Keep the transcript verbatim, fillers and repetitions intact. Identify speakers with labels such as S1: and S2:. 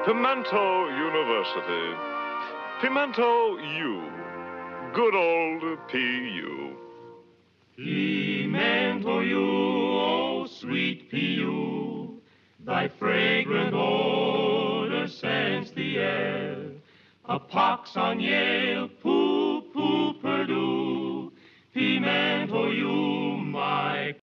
S1: Pimento University. Pimento U. Good old P U.
S2: Pimento U, oh sweet P U, thy fragrant odor scents the air. A pox on Yale